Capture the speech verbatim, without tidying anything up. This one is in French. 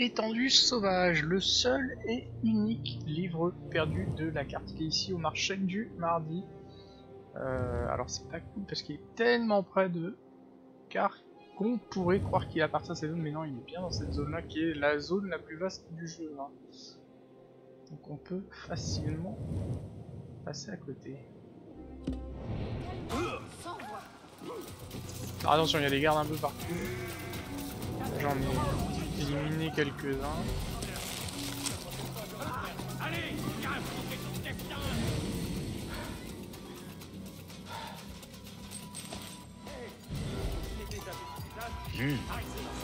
Étendue sauvage, le seul et unique livre perdu de la carte qui est ici au marché du mardi. Euh, alors c'est pas cool parce qu'il est tellement près de car qu'on pourrait croire qu'il appartient à cette zone, mais non, il est bien dans cette zone là qui est la zone la plus vaste du jeu. Hein. Donc on peut facilement passer à côté. Alors attention, il y a des gardes un peu partout. J'en ai éliminé quelques-uns. Mmh.